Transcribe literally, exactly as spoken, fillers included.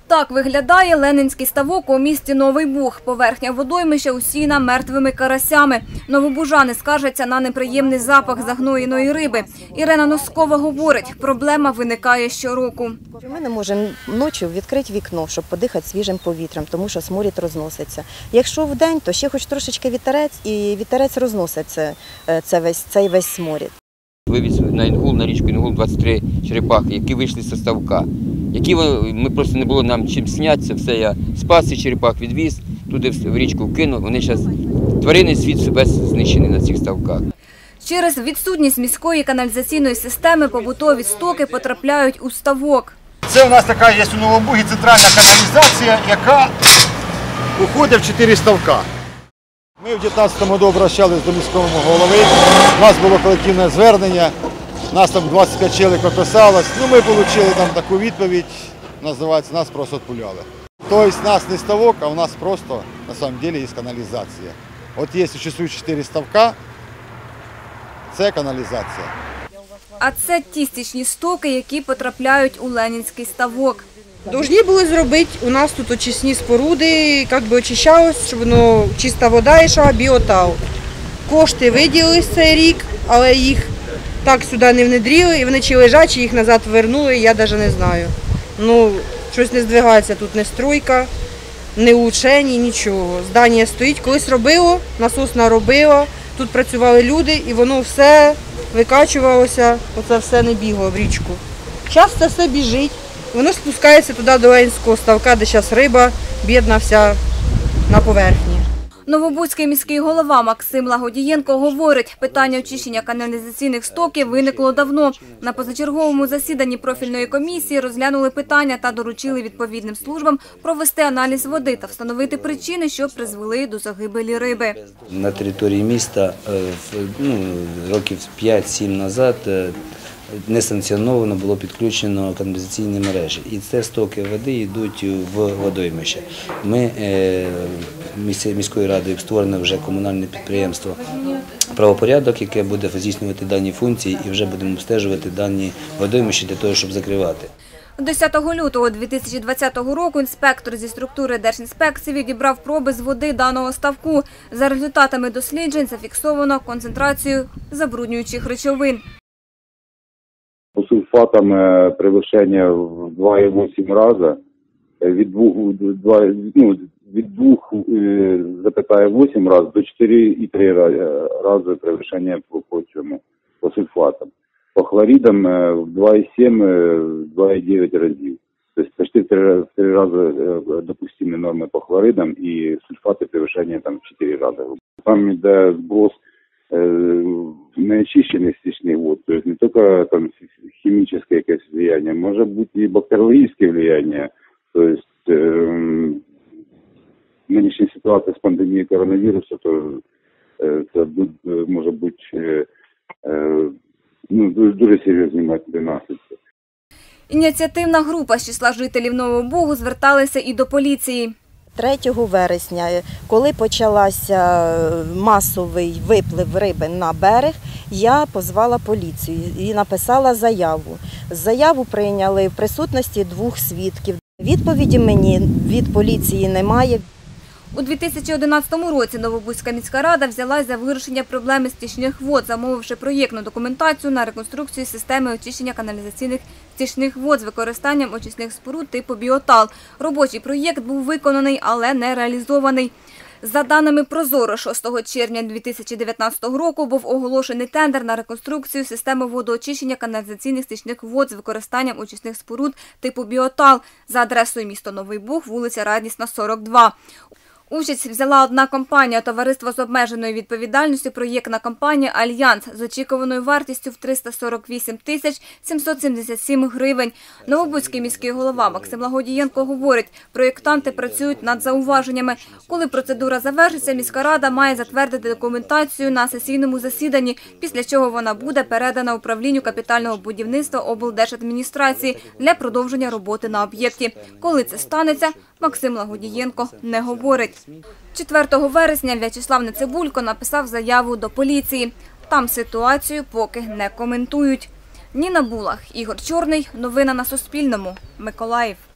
Так виглядає Ленінський ставок у місті Новий Буг. Поверхня водоймища усіяна мертвими карасями. Новобужани скаржаться на неприємний запах загноєної риби. Ірина Носкова говорить, проблема виникає щороку. Ми не можемо ночі відкрити вікно, щоб подихати свіжим повітрям, тому що сморід розноситься. Якщо вдень, то ще хоч трошечки вітерець, і вітерець розносить це, це весь, цей весь сморід. Вивіз на Інгул, на річку Інгул двадцять три черепахи, які вийшли з ставка. Які ми просто не було нам чим знятися, все я спас ці черепах, відвіз, туди в річку вкинув. Вони зараз, тваринний світ весь знищений на цих ставках. Через відсутність міської каналізаційної системи побутові стоки потрапляють у ставок. Це у нас така є у Новобугі центральна каналізація, яка уходить в чотири ставка. Ми в дві тисячі дев'ятнадцятому році обращалися до міського голови, у нас було колективне звернення, нас там двадцять п'ять чоловік описалось, ну ми отримали там таку відповідь, називається, нас просто відпуляли. Тобто у нас не ставок, а у нас просто, на самом деле, є каналізація. От є существують чотири ставка, це каналізація. А це ті стічні стоки, які потрапляють у Ленінський ставок. Должні були зробити, у нас тут очисні споруди, як би очищалось, щоб воно чиста вода йшла, біотал. Кошти виділились цей рік, але їх так сюди не внедрили, і вони чи лежать, чи їх назад повернули, я навіть не знаю. Ну, щось не здвигається, тут не стройка, не улучшення, нічого. Здання стоїть, колись робило, насосна робила, тут працювали люди, і воно все викачувалося, оце все не бігло в річку. Зараз це все біжить. Воно спускається туди до Ленінського ставка, де зараз риба, бідна вся на поверхні. Новобузький міський голова Максим Лагодієнко говорить, питання очищення каналізаційних стоків виникло давно. На позачерговому засіданні профільної комісії розглянули питання та доручили відповідним службам провести аналіз води та встановити причини, що призвели до загибелі риби. На території міста ну, років п'ять-сім назад несанкціоновано було підключено каналізаційні мережі. І це стоки води йдуть в водоймище. Ми міською радою створено вже комунальне підприємство «Правопорядок», яке буде здійснювати дані функції і вже будемо обстежувати дані водоймища для того, щоб закривати. десятого лютого дві тисячі двадцятого року інспектор зі структури Держінспекції відібрав проби з води даного ставку. За результатами досліджень зафіксовано концентрацію забруднюючих речовин. По сульфатам перевищення в два і вісім рази, від двох, ну, від двох запятая вісім разів до чотири і три рази перевищення по цьому, по сульфатам. По хлоридам в два і сім - два і дев'ять разів. Тобто почти в три рази допустимі норми по хлоридам і сульфати перевищення там в чотири рази. Там йде зброс неочищених стічних вод, то есть не только там химическое какое-то влияние, может быть и бактериологическое влияние, то есть э, нынешняя ситуация с пандемией коронавируса, то это э, может быть э, э, ну, дуже серйозні наслідки. Ініціативна група з числа жителів Нового Бугу зверталися і до поліції. третього вересня, коли почався масовий виплив риби на берег, я позвала поліцію і написала заяву. Заяву прийняли в присутності двох свідків. Відповіді мені від поліції немає. У дві тисячі одинадцятому році Новобузька міська рада взялась за вирішення проблеми стічних вод, замовивши проєктну документацію на реконструкцію системи очищення каналізаційних стічних вод з використанням очисних споруд типу біотал. Робочий проєкт був виконаний, але не реалізований. За даними Прозоро, шостого червня дві тисячі дев'ятнадцятого року був оголошений тендер на реконструкцію системи водоочищення каналізаційних стічних вод з використанням очисних споруд типу біотал за адресою місто Новий Буг, вулиця Радісна, сорок два. Участь взяла одна компанія – товариство з обмеженою відповідальністю, проєктна компанія «Альянс» з очікуваною вартістю в триста сорок вісім тисяч сімсот сімдесят сім гривень. Новобузький міський голова Максим Лагодієнко говорить, проєктанти працюють над зауваженнями. Коли процедура завершиться, міська рада має затвердити документацію на сесійному засіданні, після чого вона буде передана управлінню капітального будівництва облдержадміністрації для продовження роботи на об'єкті. Коли це станеться, Максим Лагодієнко не говорить. четвертого вересня В'ячеслав Нецибулько написав заяву до поліції. Там ситуацію поки не коментують. Ніна Булах, Ігор Чорний. Новини на Суспільному. Миколаїв.